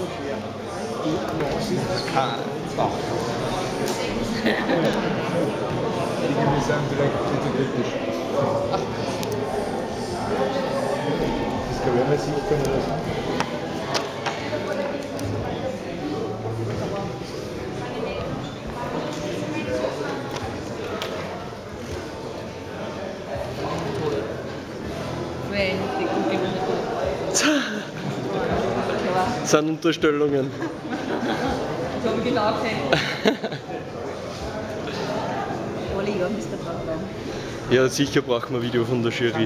Die sind vielleicht zu kritisch. Das kann man sich können lassen. Das sind Unterstellungen. Das habe ich genau gesehen. Alle Jahre müsst ihr drauf bleiben. Ja, sicher brauchen wir ein Video von der Jury.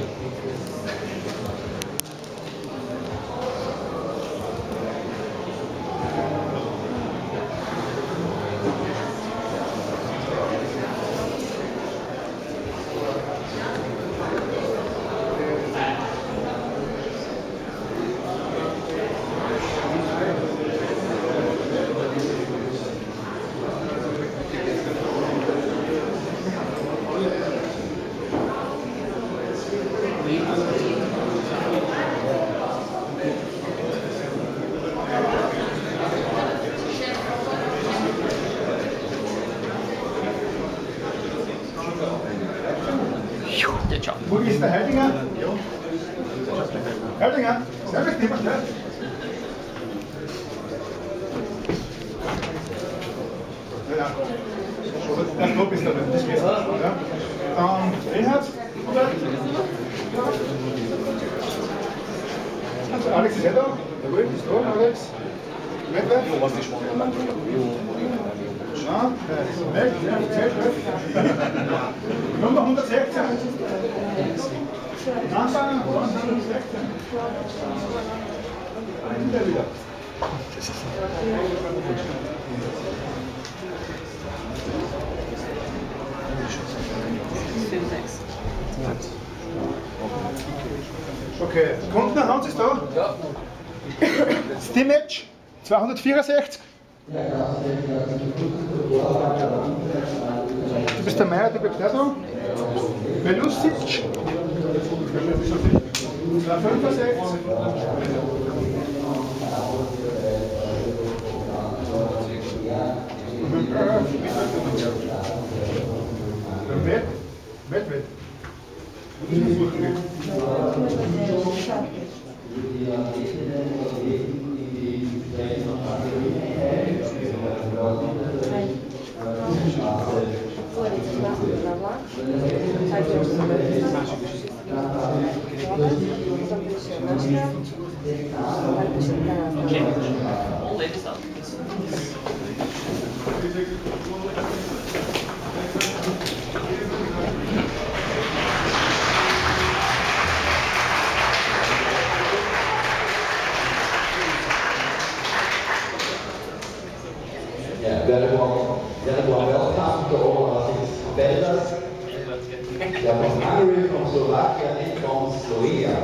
Wo ist der Heidinger? Heidinger, servus, niemand schnell. Ja, der Knopf ist da drin, das geht's. Ja. Reinhard? Alex ist da? Jawohl, ist da, Alex. Wetter? Wo warst du spannend? Ja, Nummer 116. Nachbarn, 116. Wieder. Okay, Kunden, Hans ist da? Ja. Steam-Match 264. Du bist der Meier, du bleibst da so. Belusic 265. Wett. Very well, welcome to all of our vendors. They are from Hungary, from Slovakia, and from Slovenia.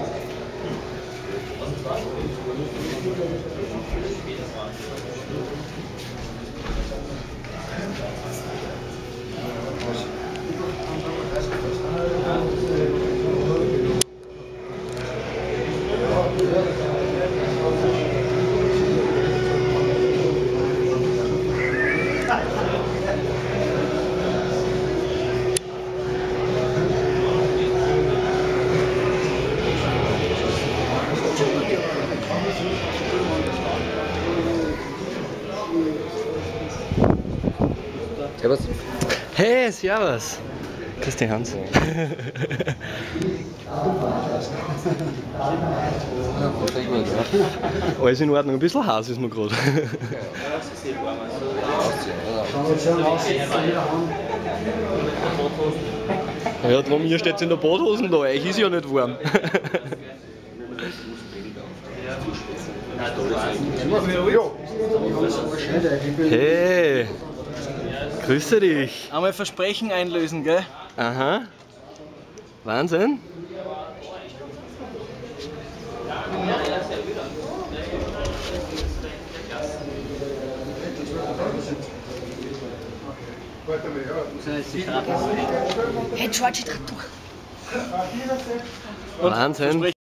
Servus. Hey, servus. Grüß dich, Hans. Alles in Ordnung, ein bisschen heiß ist mir gerade. Ja, darum hier steht es in der Badhosen da, euch ist ja nicht warm. Hey, grüße dich. Einmal Versprechen einlösen, gell? Aha. Wahnsinn. Hey, George, tritt durch. Wahnsinn.